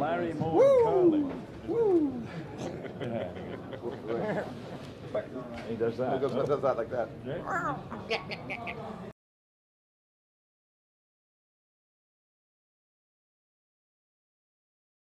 Larry Moore Carly. Woo! He does that. He does that like that. Yeah.